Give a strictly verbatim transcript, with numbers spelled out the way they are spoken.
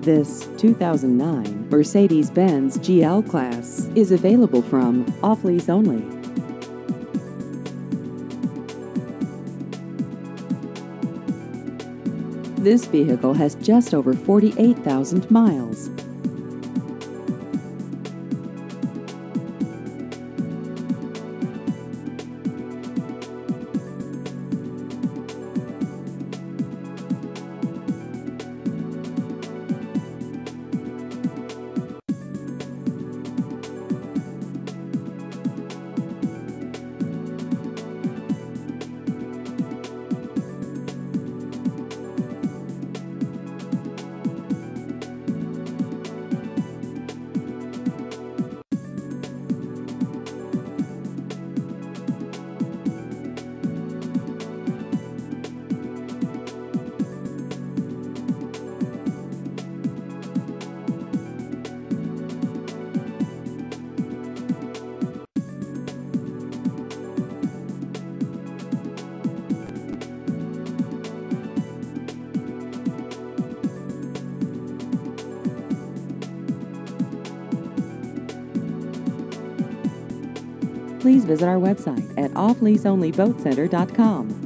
This two thousand nine Mercedes-Benz G L Class is available from off-lease only. This vehicle has just over forty-eight thousand miles. Please visit our website at off lease only boat center dot com.